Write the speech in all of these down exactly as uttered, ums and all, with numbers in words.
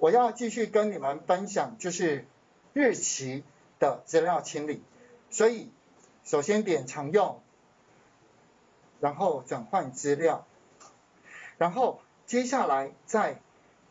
我要继续跟你们分享就是日期的资料清理，所以首先点常用，然后转换资料，然后接下来在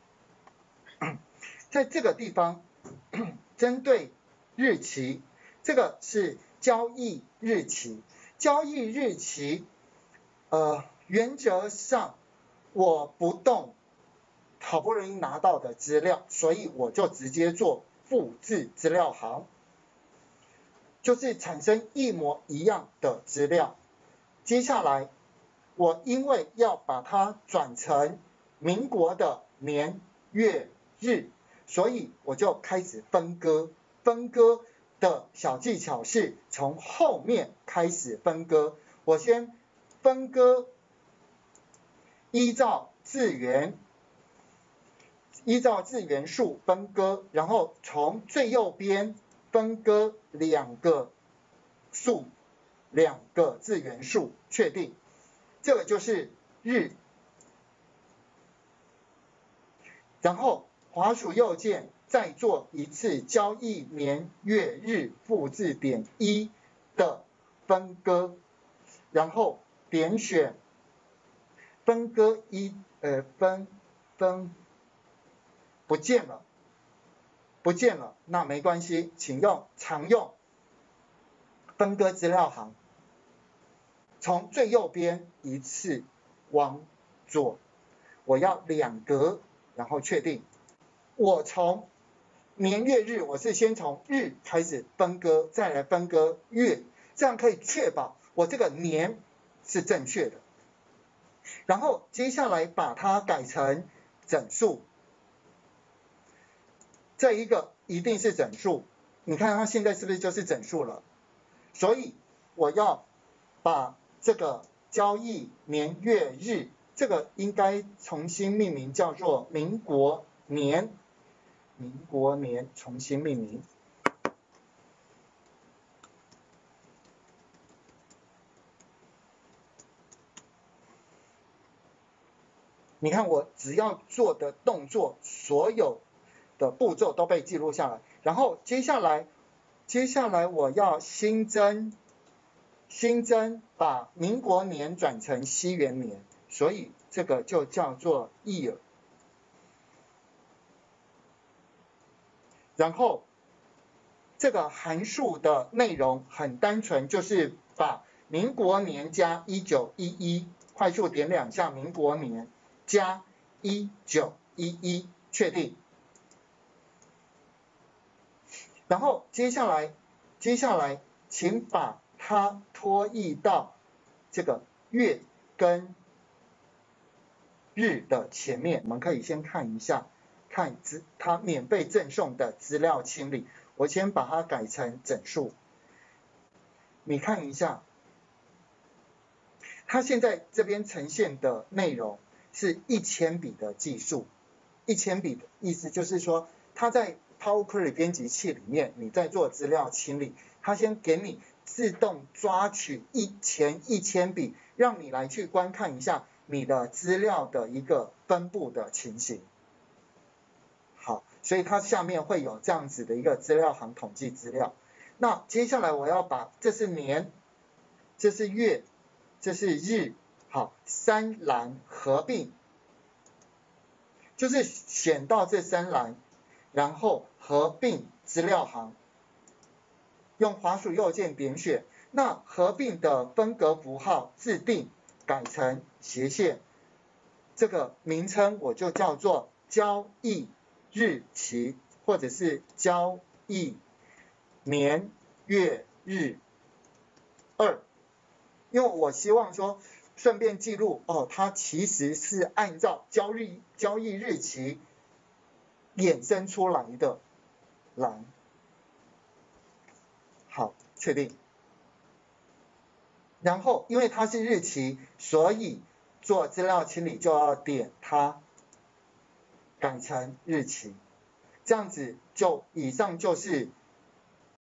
在这个地方针对日期，这个是交易日期，交易日期呃原则上我不动好不容易拿到的资料，所以我就直接做复制资料行，就是产生一模一样的资料。接下来我因为要把它转成民国的年月日，所以我就开始分割。分割的小技巧是从后面开始分割，我先分割依照字元依照字元数分割，然后从最右边分割两个数，两个字元数，确定，这个就是日。然后滑鼠右键再做一次交易年月日复制点一的分割，然后点选分割一呃分分不见了，不见了，那没关系，请用常用分割资料行，从最右边一次往左，我要两格，然后确定。我从年月日，我是先从日开始分割，再来分割月，这样可以确保我这个年是正确的。然后接下来把它改成整数，这一个一定是整数，你看它现在是不是就是整数了？所以我要把这个交易年月日，这个应该重新命名叫做民国年，民国年重新命名。你看我只要做的动作，所有的步骤都被记录下来，然后接下来接下来我要新增新增把民国年转成西元年，所以这个就叫做 year。然后这个函数的内容很单纯，就是把民国年加一九一一，快速点两下民国年加一九一一，确定。然后接下来接下来请把它拖移到这个月跟日的前面，我们可以先看一下，看资它免费赠送的资料清理，我先把它改成整数。你看一下，它现在这边呈现的内容是一千笔的计数，一千笔的意思就是说，它在 Power Query 编辑器里面，你在做资料清理，它先给你自动抓取一前一千笔，让你来去观看一下你的资料的一个分布的情形。好，所以它下面会有这样子的一个资料行统计资料。那接下来我要把这是年，这是月，这是日，好，三栏合并，就是选到这三栏，然后合并资料行，用滑鼠右键点选，那合并的分隔符号自定改成斜线，这个名称我就叫做交易日期，或者是交易年月日二，因为我希望说顺便记录哦，它其实是按照交易交易日期衍生出来的栏。好，确定。然后因为它是日期，所以做资料清理就要点它改成日期，这样子就以上就是